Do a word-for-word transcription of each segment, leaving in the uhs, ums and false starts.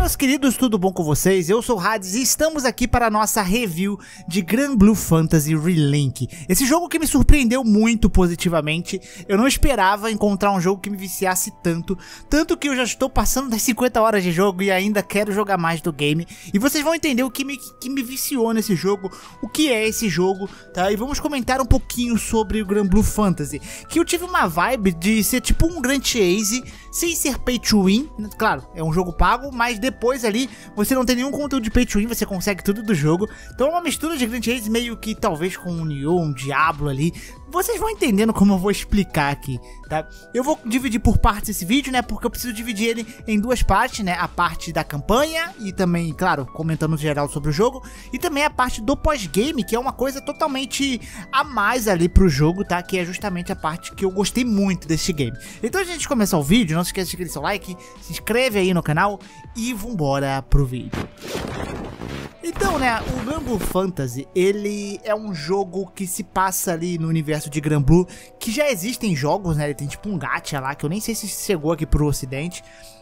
meus queridos, tudo bom com vocês? Eu sou o Hades e estamos aqui para a nossa review de Granblue Fantasy Relink. Esse jogo que me surpreendeu muito positivamente. Eu não esperava encontrar um jogo que me viciasse tanto, tanto que eu já estou passando das cinquenta horas de jogo e ainda quero jogar mais do game. E vocês vão entender o que me, que me viciou nesse jogo, o que é esse jogo, tá? E vamos comentar um pouquinho sobre o Granblue Fantasy, que eu tive uma vibe de ser tipo um Grand Chase, sem ser pay to win. Claro, é um jogo pago, mas depois ali você não tem nenhum conteúdo de pay to win, você consegue tudo do jogo. Então é uma mistura de Grand Chase meio que talvez com um Nioh, um Diablo ali. Vocês vão entendendo como eu vou explicar aqui, tá? Eu vou dividir por partes esse vídeo, né? Porque eu preciso dividir ele em duas partes, né? A parte da campanha e também, claro, comentando no geral sobre o jogo. E também a parte do pós-game, que é uma coisa totalmente a mais ali pro jogo, tá? Que é justamente a parte que eu gostei muito desse game. Então, antes de começar o vídeo, não se esqueça de deixar seu like, se inscreve aí no canal e vambora pro vídeo. Então, né, o Granblue Fantasy, ele é um jogo que se passa ali no universo de Granblue, que já existem jogos, né, ele tem tipo um gacha lá, que eu nem sei se chegou aqui pro ocidente,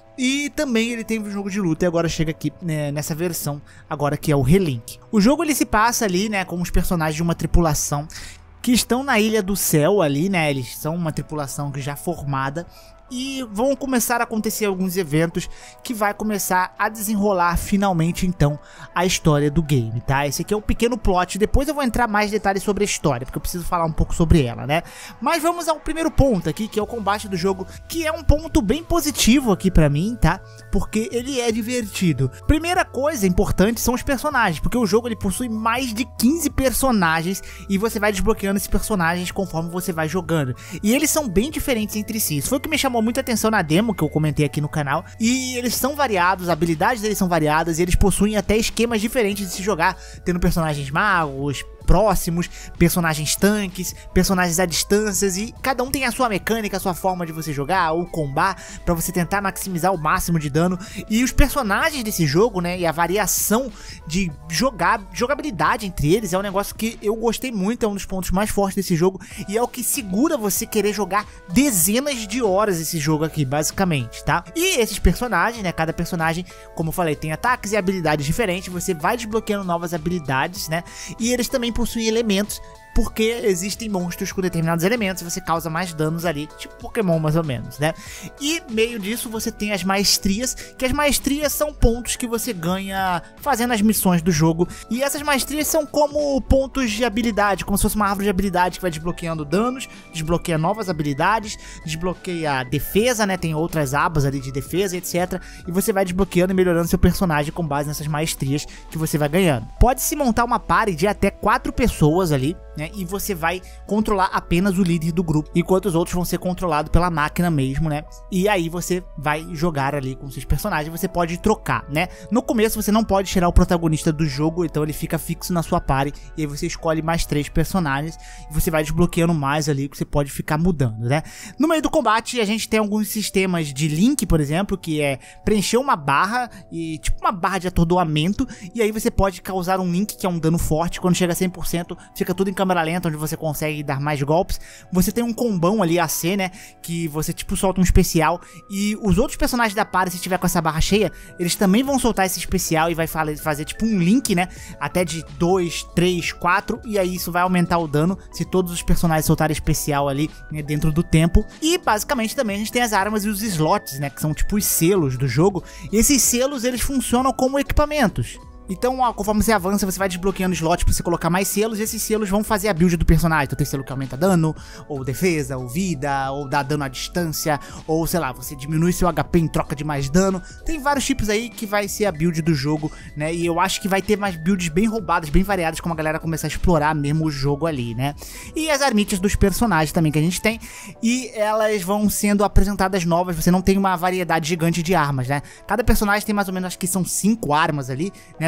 e também ele tem um jogo de luta e agora chega aqui, né, nessa versão, agora que é o Relink. O jogo ele se passa ali, né, com os personagens de uma tripulação que estão na Ilha do Céu ali, né, eles são uma tripulação que já formada. E vão começar a acontecer alguns eventos que vai começar a desenrolar finalmente então a história do game, tá? Esse aqui é um pequeno plot, depois eu vou entrar mais detalhes sobre a história, porque eu preciso falar um pouco sobre ela, né? Mas vamos ao primeiro ponto aqui, que é o combate do jogo, que é um ponto bem positivo aqui pra mim, tá? Porque ele é divertido. Primeira coisa importante são os personagens, porque o jogo ele possui mais de quinze personagens e você vai desbloqueando esses personagens conforme você vai jogando. E eles são bem diferentes entre si, isso foi o que me chamou muita atenção na demo que eu comentei aqui no canal. E eles são variados, as habilidades deles são variadas e eles possuem até esquemas diferentes de se jogar, tendo personagens magos próximos, personagens tanques, personagens à distância, e cada um tem a sua mecânica, a sua forma de você jogar ou combar, pra você tentar maximizar o máximo de dano. E os personagens desse jogo, né, e a variação de jogar, jogabilidade entre eles é um negócio que eu gostei muito, é um dos pontos mais fortes desse jogo, e é o que segura você querer jogar dezenas de horas esse jogo aqui, basicamente, tá? E esses personagens, né, cada personagem, como eu falei, tem ataques e habilidades diferentes, você vai desbloqueando novas habilidades, né, e eles também possuem elementos, porque existem monstros com determinados elementos e você causa mais danos ali, tipo Pokémon mais ou menos, né? E meio disso você tem as maestrias, que as maestrias são pontos que você ganha fazendo as missões do jogo. E essas maestrias são como pontos de habilidade, como se fosse uma árvore de habilidade que vai desbloqueando danos, desbloqueia novas habilidades, desbloqueia defesa, né? Tem outras abas ali de defesa, etcétera. E você vai desbloqueando e melhorando seu personagem com base nessas maestrias que você vai ganhando. Pode-se montar uma party de até quatro pessoas ali, né? E você vai controlar apenas o líder do grupo, enquanto os outros vão ser controlados pela máquina mesmo, né? E aí você vai jogar ali com seus personagens, você pode trocar, né? No começo você não pode tirar o protagonista do jogo, então ele fica fixo na sua party, e aí você escolhe mais três personagens, e você vai desbloqueando mais ali, que você pode ficar mudando, né? No meio do combate a gente tem alguns sistemas de link, por exemplo, que é preencher uma barra, e tipo uma barra de atordoamento, e aí você pode causar um link, que é um dano forte, quando chega a cem por cento, fica tudo em câmera lenta, onde você consegue dar mais golpes. Você tem um combão ali, A C, né, que você tipo solta um especial, e os outros personagens da party, se tiver com essa barra cheia, eles também vão soltar esse especial e vai fazer tipo um link, né, até de dois, três, quatro, e aí isso vai aumentar o dano se todos os personagens soltarem especial ali, né, dentro do tempo. E basicamente também a gente tem as armas e os slots, né, que são tipo os selos do jogo, e esses selos eles funcionam como equipamentos. Então, ó, conforme você avança, você vai desbloqueando slots pra você colocar mais selos, e esses selos vão fazer a build do personagem. Então tem selo que aumenta dano, ou defesa, ou vida, ou dá dano à distância, ou sei lá, você diminui seu H P em troca de mais dano. Tem vários tipos aí que vai ser a build do jogo, né? E eu acho que vai ter mais builds bem roubadas, bem variadas, como a galera começar a explorar mesmo o jogo ali, né? E as armites dos personagens também que a gente tem, e elas vão sendo apresentadas novas, você não tem uma variedade gigante de armas, né? Cada personagem tem mais ou menos, acho que são cinco armas ali, né?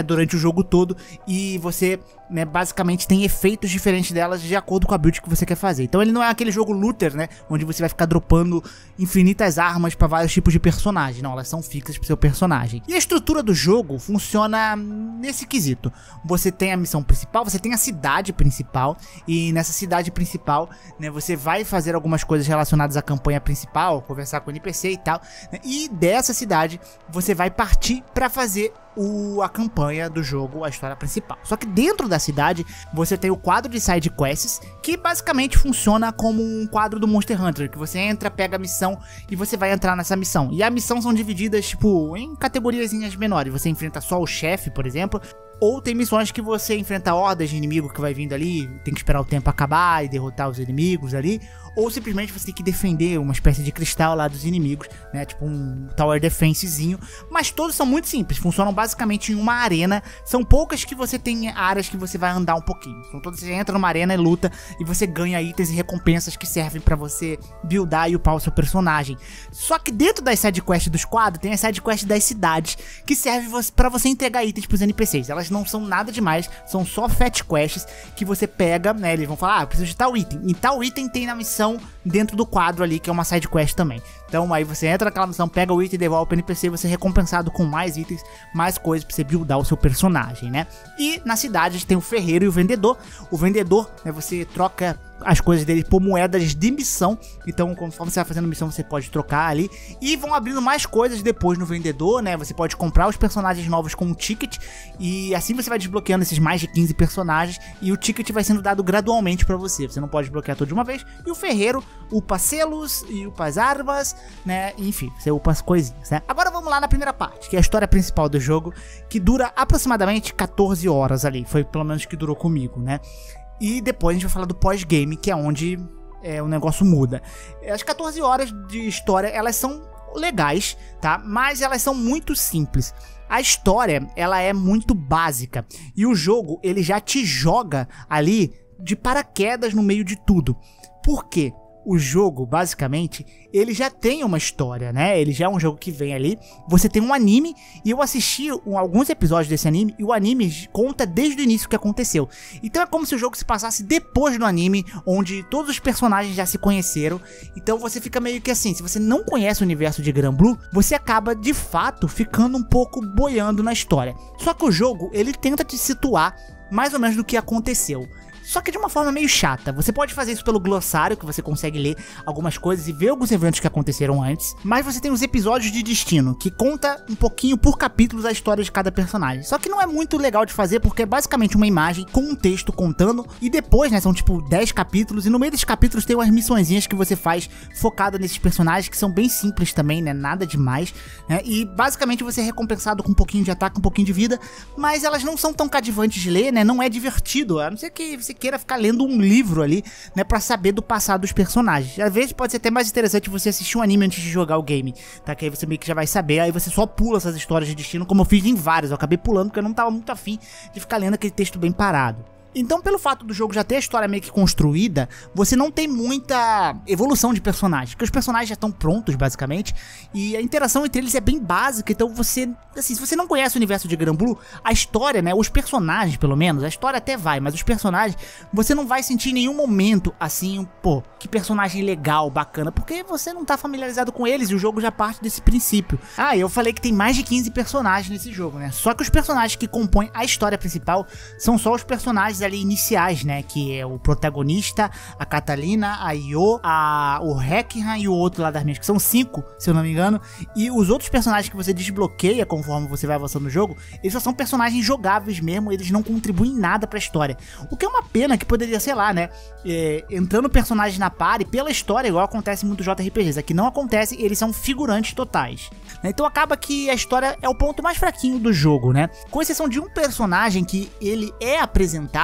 durante o jogo todo, e você, né, basicamente tem efeitos diferentes delas de acordo com a build que você quer fazer. Então ele não é aquele jogo looter, né, onde você vai ficar dropando infinitas armas para vários tipos de personagem. Não, elas são fixas pro seu personagem. E a estrutura do jogo funciona nesse quesito. Você tem a missão principal, você tem a cidade principal, e nessa cidade principal, né, você vai fazer algumas coisas relacionadas à campanha principal, conversar com o N P C e tal, né, e dessa cidade você vai partir para fazer O, a campanha do jogo, a história principal. Só que dentro da cidade você tem o quadro de side quests, que basicamente funciona como um quadro do Monster Hunter, que você entra, pega a missão e você vai entrar nessa missão. E a missão são divididas tipo em categoriazinhas menores. Você enfrenta só o chefe, por exemplo, ou tem missões que você enfrenta hordas de inimigo que vai vindo ali, tem que esperar o tempo acabar e derrotar os inimigos ali, ou simplesmente você tem que defender uma espécie de cristal lá dos inimigos, né, tipo um tower defensezinho, mas todos são muito simples, funcionam basicamente em uma arena, são poucas que você tem áreas que você vai andar um pouquinho, são todas, você entra numa arena e luta, e você ganha itens e recompensas que servem pra você buildar e upar o seu personagem. Só que dentro das sidequests dos quadros, tem as sidequests das cidades, que servem pra você entregar itens pros N P Cs, elas não são nada demais, são só fat quests que você pega, né, eles vão falar, ah, preciso de tal item, e tal item tem na missão dentro do quadro ali, que é uma side quest também. Então aí você entra naquela missão, pega o item, devolve pro N P C, você é recompensado com mais itens, mais coisas pra você buildar o seu personagem, né. E na cidade a gente tem o ferreiro e o vendedor. O vendedor, né, você troca as coisas dele por moedas de missão, então conforme você vai fazendo missão você pode trocar ali, e vão abrindo mais coisas depois no vendedor, né, você pode comprar os personagens novos com um ticket, e assim você vai desbloqueando esses mais de quinze personagens, e o ticket vai sendo dado gradualmente pra você, você não pode desbloquear tudo de uma vez, e o ferreiro upa selos, e upa as armas, né, enfim, você upa as coisinhas, né. Agora vamos lá na primeira parte, que é a história principal do jogo, que dura aproximadamente quatorze horas ali, foi pelo menos que durou comigo, né. E depois a gente vai falar do pós-game, que é onde é, o negócio muda. As quatorze horas de história, elas são legais, tá? Mas elas são muito simples. A história, ela é muito básica. E o jogo, ele já te joga ali de paraquedas no meio de tudo. Por quê? O jogo, basicamente, ele já tem uma história, né? Ele já é um jogo que vem ali. Você tem um anime, e eu assisti um, alguns episódios desse anime, e o anime conta desde o início o que aconteceu. Então é como se o jogo se passasse depois do anime, onde todos os personagens já se conheceram. Então você fica meio que assim, se você não conhece o universo de Granblue, você acaba, de fato, ficando um pouco boiando na história. Só que o jogo, ele tenta te situar mais ou menos do que aconteceu. Só que de uma forma meio chata. Você pode fazer isso pelo glossário, que você consegue ler algumas coisas e ver alguns eventos que aconteceram antes. Mas você tem os episódios de destino, que conta um pouquinho por capítulos a história de cada personagem. Só que não é muito legal de fazer, porque é basicamente uma imagem com um texto contando. E depois, né, são tipo dez capítulos. E no meio desses capítulos tem umas missõezinhas que você faz focada nesses personagens, que são bem simples também, né, nada demais, né. E basicamente você é recompensado com um pouquinho de ataque, um pouquinho de vida. Mas elas não são tão cativantes de ler, né, não é divertido. A não ser que você queira ficar lendo um livro ali, né, pra saber do passado dos personagens. Às vezes pode ser até mais interessante você assistir um anime antes de jogar o game, tá? Que aí você meio que já vai saber, aí você só pula essas histórias de destino, como eu fiz em vários. Eu acabei pulando porque eu não tava muito afim de ficar lendo aquele texto bem parado. Então, pelo fato do jogo já ter a história meio que construída, você não tem muita evolução de personagens, porque os personagens já estão prontos, basicamente, e a interação entre eles é bem básica. Então você, assim, se você não conhece o universo de Granblue, a história, né, os personagens, pelo menos, a história até vai, mas os personagens, você não vai sentir em nenhum momento, assim, pô, que personagem legal, bacana, porque você não tá familiarizado com eles, e o jogo já parte desse princípio. Ah, eu falei que tem mais de quinze personagens nesse jogo, né, só que os personagens que compõem a história principal são só os personagens ali iniciais, né, que é o protagonista, a Catalina, a Io, a, o Requiem e o outro lá das minhas, que são cinco, se eu não me engano, e os outros personagens que você desbloqueia conforme você vai avançando no jogo, eles só são personagens jogáveis mesmo, eles não contribuem nada pra história, o que é uma pena, que poderia, sei lá, né, é, entrando personagens na party pela história, igual acontece em muitos J R P Gs, aqui não acontece, eles são figurantes totais, né? Então acaba que a história é o ponto mais fraquinho do jogo, né, com exceção de um personagem que ele é apresentado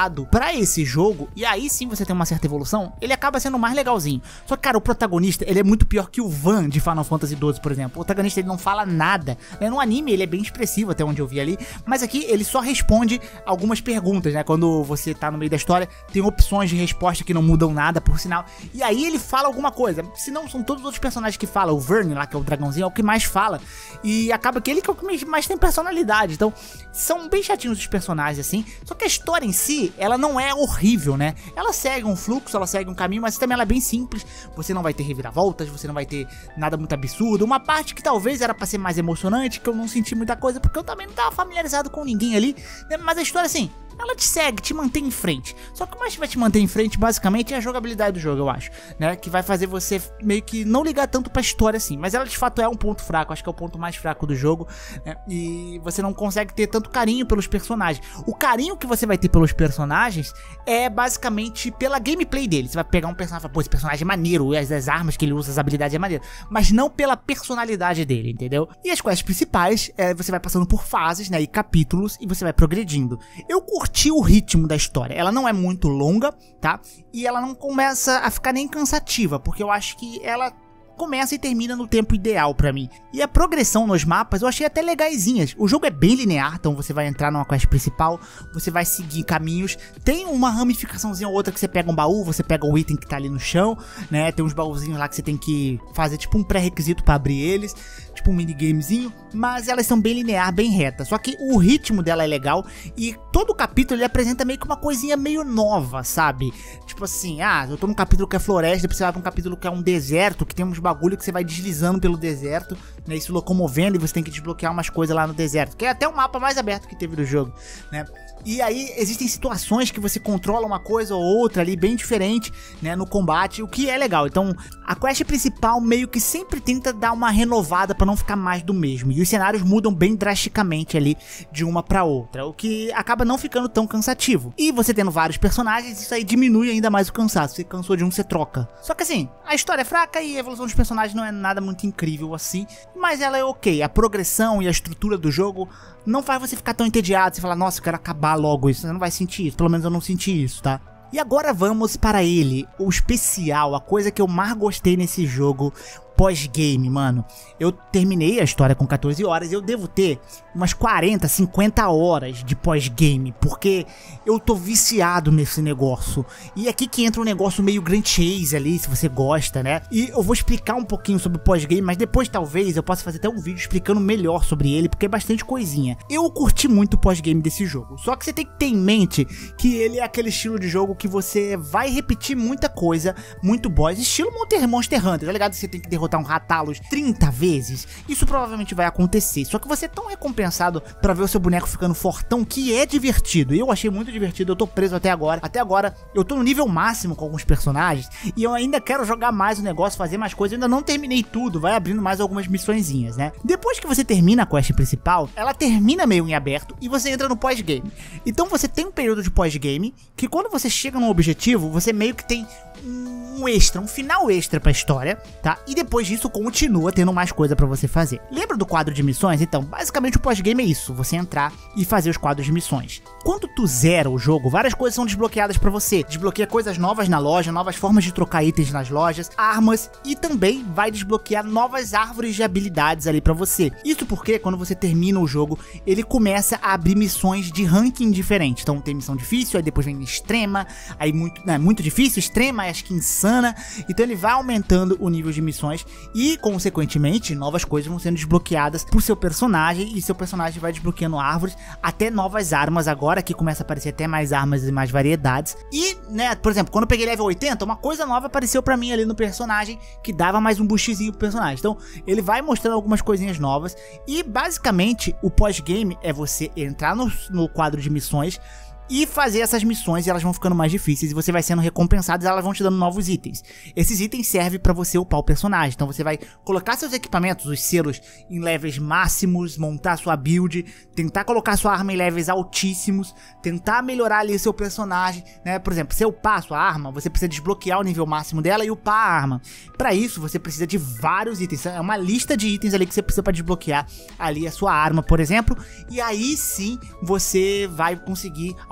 pensado pra esse jogo, e aí sim você tem uma certa evolução, ele acaba sendo mais legalzinho. Só que, cara, o protagonista, ele é muito pior que o Van de Final Fantasy doze, por exemplo. O protagonista, ele não fala nada, né? No anime, ele é bem expressivo, até onde eu vi ali, mas aqui ele só responde algumas perguntas, né? Quando você tá no meio da história, tem opções de resposta que não mudam nada, por sinal, e aí ele fala alguma coisa. Se não, são todos os outros personagens que falam. O Vern lá, que é o dragãozinho, é o que mais fala, e acaba que ele que é o que mais tem personalidade. Então, são bem chatinhos os personagens, assim. Só que a história em si, ela não é horrível, né? Ela segue um fluxo, ela segue um caminho, mas também ela é bem simples. Você não vai ter reviravoltas, você não vai ter nada muito absurdo. Uma parte que talvez era pra ser mais emocionante, que eu não senti muita coisa, porque eu também não tava familiarizado com ninguém ali, né? Mas a história, assim, ela te segue, te mantém em frente. Só que o mais que vai te manter em frente, basicamente, é a jogabilidade do jogo, eu acho, né? Que vai fazer você meio que não ligar tanto pra história assim. Mas ela, de fato, é um ponto fraco. Acho que é o ponto mais fraco do jogo, né? E você não consegue ter tanto carinho pelos personagens. O carinho que você vai ter pelos personagens é, basicamente, pela gameplay dele. Você vai pegar um personagem e falar, pô, esse personagem é maneiro, as, as armas que ele usa, as habilidades é maneiro. Mas não pela personalidade dele, entendeu? E as quests principais, é, você vai passando por fases, né? E capítulos, e você vai progredindo. Eu curti curti o ritmo da história. Ela não é muito longa, tá? E ela não começa a ficar nem cansativa, porque eu acho que ela começa e termina no tempo ideal pra mim. E a progressão nos mapas eu achei até legaisinhas. O jogo é bem linear, então você vai entrar numa quest principal, você vai seguir caminhos. Tem uma ramificaçãozinha ou outra que você pega um baú, você pega um item que tá ali no chão, né? Tem uns baúzinhos lá que você tem que fazer tipo um pré-requisito pra abrir eles, tipo um minigamezinho, mas elas são bem linear, bem reta. Só que o ritmo dela é legal e todo capítulo ele apresenta meio que uma coisinha meio nova, sabe? Tipo assim, ah, eu tô num capítulo que é floresta, depois você vai pra um capítulo que é um deserto, que tem uns bagulho que você vai deslizando pelo deserto, né, e se locomovendo, e você tem que desbloquear umas coisas lá no deserto, que é até o mapa mais aberto que teve do jogo, né? E aí existem situações que você controla uma coisa ou outra ali bem diferente, né, no combate, o que é legal. Então a quest principal meio que sempre tenta dar uma renovada pra não ficar mais do mesmo, e os cenários mudam bem drasticamente ali de uma pra outra, o que acaba não ficando tão cansativo. E você tendo vários personagens, isso aí diminui ainda mais o cansaço. Você cansou de um, você troca. Só que assim, a história é fraca e a evolução dos personagens não é nada muito incrível assim, mas ela é ok. A progressão e a estrutura do jogo não faz você ficar tão entediado, você falar, nossa, eu quero acabar logo isso. Você não vai sentir isso, pelo menos eu não senti isso, tá? E agora vamos para ele, o especial, a coisa que eu mais gostei nesse jogo, pós-game, mano. Eu terminei a história com quatorze horas e eu devo ter umas quarenta, cinquenta horas de pós-game, porque eu tô viciado nesse negócio. E é aqui que entra um negócio meio Grand Chase ali, se você gosta, né? E eu vou explicar um pouquinho sobre o pós-game, mas depois talvez eu possa fazer até um vídeo explicando melhor sobre ele, porque é bastante coisinha. Eu curti muito o pós-game desse jogo, só que você tem que ter em mente que ele é aquele estilo de jogo que você vai repetir muita coisa, muito boss, estilo Monster Hunter, tá ligado? Você tem que derrotar um Ratalos trinta vezes, isso provavelmente vai acontecer, só que você é tão recompensado pra ver o seu boneco ficando fortão que é divertido. Eu achei muito divertido, eu tô preso até agora, até agora eu tô no nível máximo com alguns personagens e eu ainda quero jogar mais o negócio, fazer mais coisas, eu ainda não terminei tudo, vai abrindo mais algumas missõezinhas, né? Depois que você termina a quest principal, ela termina meio em aberto e você entra no pós-game. Então você tem um período de pós-game que quando você chega num objetivo, você meio que tem um extra, um final extra pra história, tá? E depois disso continua tendo mais coisa pra você fazer. Lembra do quadro de missões? Então, basicamente o pós-game é isso, você entrar e fazer os quadros de missões. Quando tu zera o jogo, várias coisas são desbloqueadas pra você. Desbloqueia coisas novas na loja, novas formas de trocar itens nas lojas, armas, e também vai desbloquear novas árvores de habilidades ali pra você. Isso porque quando você termina o jogo, ele começa a abrir missões de ranking diferente. Então tem missão difícil, aí depois vem extrema, aí muito, né, muito difícil, extrema, acho que insana. Então ele vai aumentando o nível de missões e, consequentemente, novas coisas vão sendo desbloqueadas pro seu personagem, e seu personagem vai desbloqueando árvores, até novas armas agora, que começa a aparecer até mais armas e mais variedades. E, né, por exemplo, quando eu peguei level oitenta, uma coisa nova apareceu pra mim ali no personagem, que dava mais um boostzinho pro personagem. Então, ele vai mostrando algumas coisinhas novas, e basicamente, o pós-game é você entrar no, no quadro de missões, e fazer essas missões, e elas vão ficando mais difíceis e você vai sendo recompensado e elas vão te dando novos itens. Esses itens servem pra você upar o personagem, então você vai colocar seus equipamentos, os selos, em levels máximos, montar sua build, tentar colocar sua arma em levels altíssimos, tentar melhorar ali seu personagem, né? Por exemplo, se eu upar a sua arma, você precisa desbloquear o nível máximo dela e upar a arma. Pra isso, você precisa de vários itens, é uma lista de itens ali que você precisa pra desbloquear ali a sua arma, por exemplo, e aí sim você vai conseguir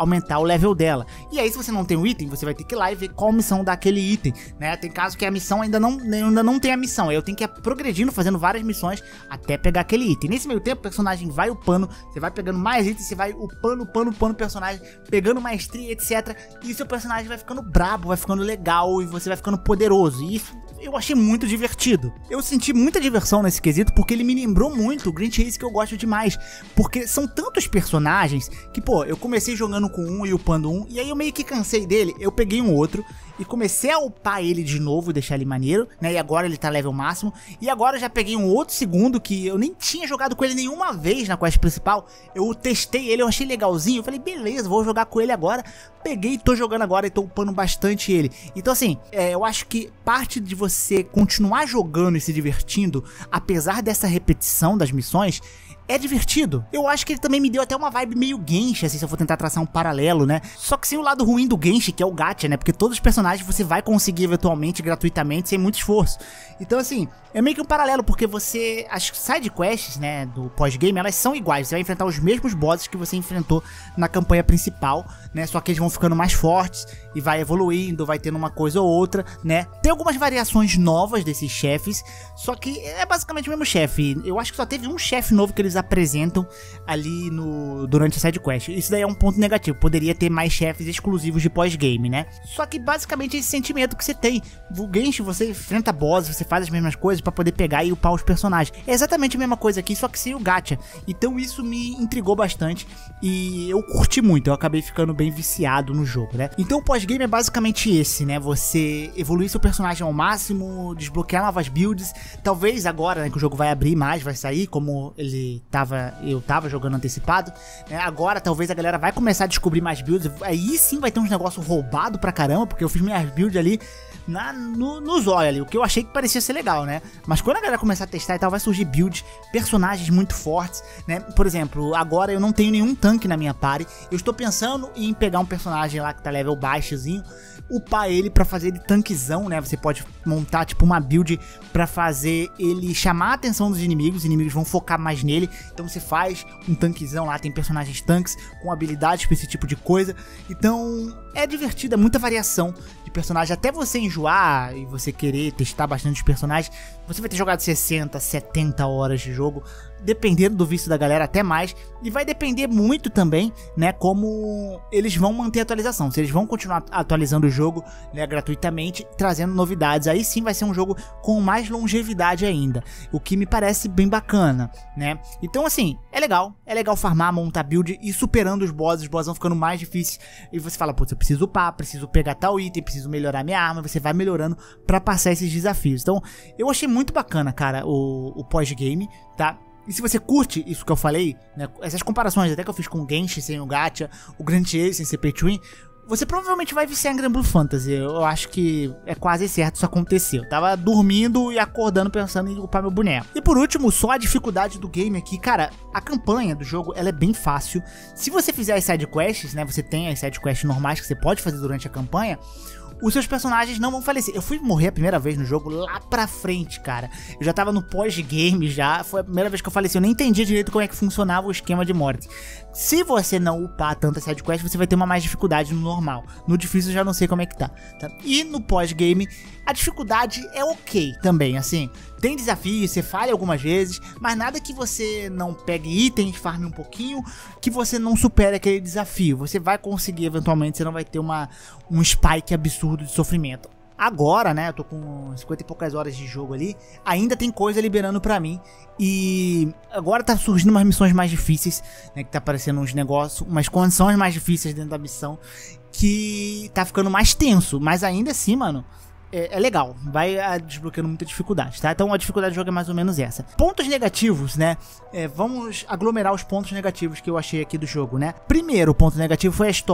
aumentar o level dela. E aí, se você não tem o item, você vai ter que ir lá e ver qual missão dá aquele item, né? Tem casos que a missão ainda não, ainda não tem a missão, aí eu tenho que ir progredindo, fazendo várias missões até pegar aquele item. Nesse meio tempo, o personagem vai upando, você vai pegando mais itens, você vai upando, upando, upando o personagem, pegando maestria, etcétera. E seu personagem vai ficando brabo, vai ficando legal e você vai ficando poderoso. E isso eu achei muito divertido. Eu senti muita diversão nesse quesito porque ele me lembrou muito o Grand Chase, que eu gosto demais. Porque são tantos personagens que, pô, eu comecei jogando com um e upando um, e aí eu meio que cansei dele, eu peguei um outro e comecei a upar ele de novo e deixar ele maneiro, né? E agora ele tá level máximo. E agora eu já peguei um outro segundo que eu nem tinha jogado com ele nenhuma vez na quest principal. Eu testei ele, eu achei legalzinho. Eu falei, beleza, vou jogar com ele agora. Peguei, tô jogando agora e tô upando bastante ele. Então assim, é, eu acho que parte de você continuar jogando e se divertindo, apesar dessa repetição das missões, é divertido. Eu acho que ele também me deu até uma vibe meio Genshin, assim, se eu for tentar traçar um paralelo, né? Só que sem o lado ruim do Genshin, que é o gacha, né? Porque todos os personagens você vai conseguir eventualmente, gratuitamente, sem muito esforço. Então, assim, é meio que um paralelo, porque você... As side quests, né, do pós-game, elas são iguais. Você vai enfrentar os mesmos bosses que você enfrentou na campanha principal, né? Só que eles vão ficando mais fortes e vai evoluindo, vai tendo uma coisa ou outra, né? Tem algumas variações novas desses chefes, só que é basicamente o mesmo chefe. Eu acho que só teve um chefe novo que eles apresentam ali no, durante a sidequest. Isso daí é um ponto negativo, poderia ter mais chefes exclusivos de pós-game, né? Só que basicamente é esse sentimento que você tem. O Genshin, você enfrenta bosses, você faz as mesmas coisas pra poder pegar e upar os personagens. É exatamente a mesma coisa aqui, só que sem o gacha. Então isso me intrigou bastante e eu curti muito, eu acabei ficando bem viciado no jogo, né? Então o pós-game é basicamente esse, né? Você evoluir seu personagem ao máximo, desbloquear novas builds. Talvez agora, né, que o jogo vai abrir mais, vai sair, como ele tava, eu tava jogando antecipado, né? Agora talvez a galera vai começar a descobrir mais builds, aí sim vai ter uns negócios roubados pra caramba, porque eu fiz minhas builds ali na, no, nos olhos ali, o que eu achei que parecia ser legal, né? Mas quando a galera começar a testar e tal, vai surgir builds, personagens muito fortes, né? Por exemplo, agora eu não tenho nenhum tanque na minha party, eu estou pensando em pegar um personagem lá que tá level baixozinho, upar ele pra fazer ele tanquezão, né? Você pode montar tipo uma build pra fazer ele chamar a atenção dos inimigos, os inimigos vão focar mais nele, então você faz um tanquezão lá, tem personagens tanques com habilidades pra esse tipo de coisa, então é divertido, é muita variação de personagem, até você enjoar e você querer testar bastante os personagens, você vai ter jogado sessenta, setenta horas de jogo, dependendo do vício da galera, até mais, e vai depender muito também, né, como eles vão manter a atualização, se eles vão continuar atualizando o jogo, né, gratuitamente, trazendo novidades, aí sim vai ser um jogo com mais longevidade ainda, o que me parece bem bacana, né, então assim, é legal, é legal farmar, montar build e superando os bosses, os bosses vão ficando mais difíceis, e você fala, putz, eu preciso upar, preciso pegar tal item, preciso melhorar minha arma, você vai melhorando pra passar esses desafios, então eu achei muito bacana, cara, o, o pós-game, tá? E se você curte isso que eu falei, né, essas comparações até que eu fiz com o Genshin sem o gacha, o Grand Chase sem ser pay to win, você provavelmente vai viciar em Granblue Fantasy. Eu acho que é quase certo isso acontecer. Eu tava dormindo e acordando pensando em upar meu boneco. E por último, só a dificuldade do game aqui. Cara, a campanha do jogo, ela é bem fácil. Se você fizer as sidequests, né, você tem as sidequests normais que você pode fazer durante a campanha, os seus personagens não vão falecer. Eu fui morrer a primeira vez no jogo lá pra frente, cara. Eu já tava no pós-game já. Foi a primeira vez que eu faleci. Eu nem entendia direito como é que funcionava o esquema de morte. Se você não upar tantas sidequests, você vai ter uma mais dificuldade no normal. No difícil eu já não sei como é que tá, tá? E no pós-game, a dificuldade é ok também, assim. Tem desafios, você falha algumas vezes, mas nada que você não pegue itens, farme um pouquinho, que você não supere aquele desafio. Você vai conseguir eventualmente, você não vai ter uma, um spike absurdo de sofrimento. Agora, né, eu tô com cinquenta e poucas horas de jogo ali, ainda tem coisa liberando pra mim, e agora tá surgindo umas missões mais difíceis, né, que tá aparecendo uns negócios, umas condições mais difíceis dentro da missão, que tá ficando mais tenso, mas ainda assim, mano, é, é legal, vai a, desbloqueando muita dificuldade, tá? Então a dificuldade do jogo é mais ou menos essa. Pontos negativos, né, é, vamos aglomerar os pontos negativos que eu achei aqui do jogo, né? Primeiro ponto negativo foi a história,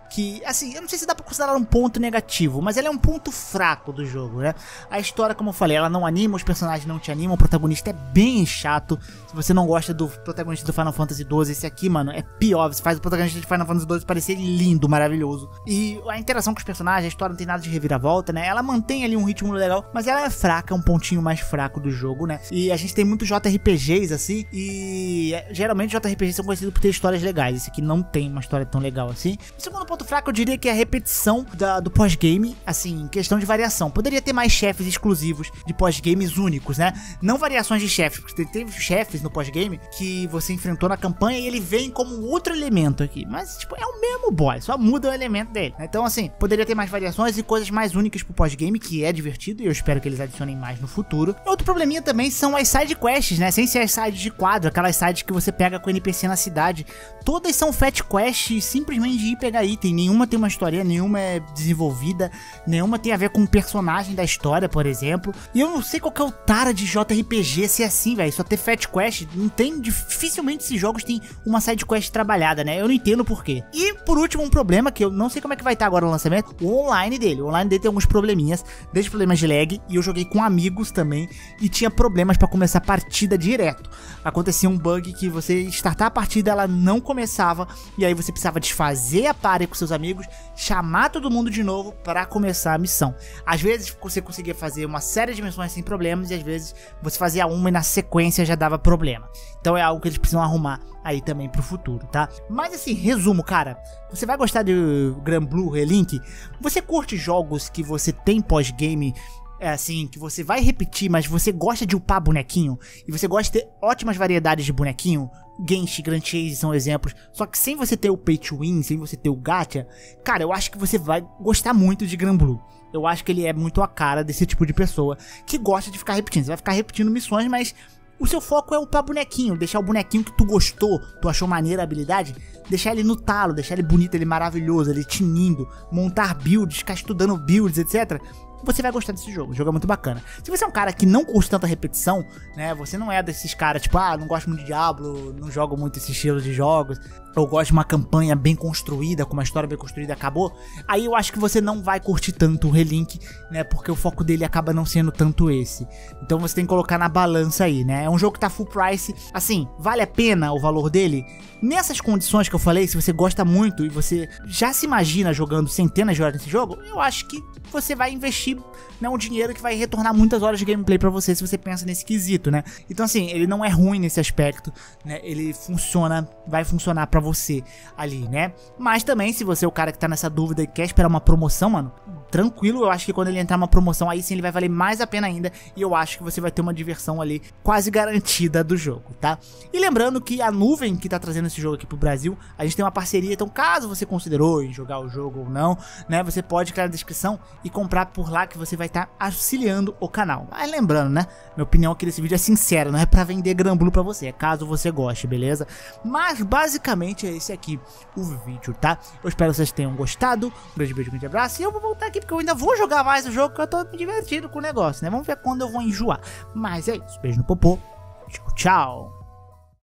que, assim, eu não sei se dá pra considerar um ponto negativo, mas ela é um ponto fraco do jogo, né? A história, como eu falei, ela não anima, os personagens não te animam, o protagonista é bem chato. Se você não gosta do protagonista do Final Fantasy doze, esse aqui, mano, é pior. Você faz o protagonista de Final Fantasy doze parecer lindo, maravilhoso. E a interação com os personagens, a história não tem nada de reviravolta, né? Ela mantém ali um ritmo legal, mas ela é fraca, é um pontinho mais fraco do jogo, né? E a gente tem muitos J R P Gs, assim, e geralmente J R P Gs são conhecidos por ter histórias legais. Esse aqui não tem uma história tão legal assim. O segundo ponto fraco, eu diria que é a repetição da, do pós-game, assim, em questão de variação. Poderia ter mais chefes exclusivos de pós-games únicos, né? Não variações de chefes, porque teve chefes no pós-game que você enfrentou na campanha e ele vem como outro elemento aqui. Mas, tipo, é o mesmo boss, só muda o elemento dele, né? Então, assim, poderia ter mais variações e coisas mais únicas pro pós-game, que é divertido e eu espero que eles adicionem mais no futuro. Outro probleminha também são as side quests, né? Sem ser as sides de quadro, aquelas sides que você pega com o N P C na cidade. Todas são fat quests, simplesmente de ir pegar item. Nenhuma tem uma história, nenhuma é desenvolvida, nenhuma tem a ver com um personagem da história, por exemplo. E eu não sei qual que é o tara de J R P G ser assim, velho. Só ter fat quest, não tem, dificilmente esses jogos tem uma side quest trabalhada, né? Eu não entendo por quê. E por último, um problema que eu não sei como é que vai estar agora no lançamento, o online dele. O online dele tem alguns probleminhas, desde problemas de lag, e eu joguei com amigos também, e tinha problemas pra começar a partida direto. Acontecia um bug que você startar a partida, ela não começava, e aí você precisava desfazer a party com seus amigos, chamar todo mundo de novo para começar a missão. Às vezes você conseguia fazer uma série de missões sem problemas, e às vezes você fazia uma e na sequência já dava problema. Então é algo que eles precisam arrumar aí também pro futuro, tá? Mas assim, resumo, cara, você vai gostar de Granblue Relink? Você curte jogos que você tem pós-game, é assim, que você vai repetir, mas você gosta de upar bonequinho, e você gosta de ter ótimas variedades de bonequinho? Genshin, Grand Chase são exemplos, só que sem você ter o Pay to Win, sem você ter o gacha, cara, eu acho que você vai gostar muito de Granblue. Eu acho que ele é muito a cara desse tipo de pessoa que gosta de ficar repetindo. Você vai ficar repetindo missões, mas o seu foco é upar bonequinho, deixar o bonequinho que tu gostou, tu achou maneira a habilidade, deixar ele no talo, deixar ele bonito, ele maravilhoso, ele tinindo, montar builds, ficar estudando builds, etcétera. Você vai gostar desse jogo, o jogo é muito bacana. Se você é um cara que não curte tanta repetição, né, você não é desses caras tipo, ah, não gosto muito de Diablo, não jogo muito esse estilo de jogos, ou gosto de uma campanha bem construída, com uma história bem construída, acabou, aí eu acho que você não vai curtir tanto o Relink, né, porque o foco dele acaba não sendo tanto esse. Então você tem que colocar na balança aí, né, é um jogo que tá full price, assim, vale a pena o valor dele? Nessas condições que eu falei, se você gosta muito e você já se imagina jogando centenas de horas nesse jogo, eu acho que você vai investir, né, um dinheiro que vai retornar muitas horas de gameplay pra você, se você pensa nesse quesito, né? Então assim, ele não é ruim nesse aspecto, né? Ele funciona, vai funcionar pra você ali, né? Mas também, se você é o cara que tá nessa dúvida e quer esperar uma promoção, mano, tranquilo, eu acho que quando ele entrar uma promoção, aí sim ele vai valer mais a pena ainda, e eu acho que você vai ter uma diversão ali quase garantida do jogo, tá? E lembrando que a Nuvem, que tá trazendo esse jogo aqui pro Brasil, a gente tem uma parceria, então caso você considerou em jogar o jogo ou não, né, você pode clicar na descrição e comprar por lá, que você vai estar auxiliando o canal. Mas lembrando, né, minha opinião aqui desse vídeo é sincera, não é pra vender Granblue pra você, é caso você goste, beleza? Mas basicamente é esse aqui o vídeo, tá? Eu espero que vocês tenham gostado, um grande beijo, um grande abraço, e eu vou voltar aqui porque eu ainda vou jogar mais o jogo, que eu tô me divertindo com o negócio, né? Vamos ver quando eu vou enjoar. Mas é isso, beijo no popô, tchau, tchau!